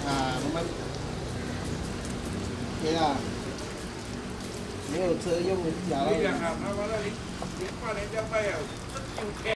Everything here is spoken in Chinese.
啊，我们对啊，没有车用假了。 你两行，他妈的，你8年交费啊，真有钱。